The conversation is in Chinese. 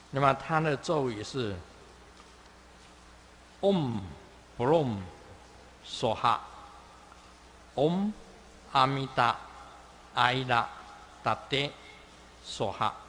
那么它的咒语是 Om Brom Soha Om Amida Aida Tate Soha。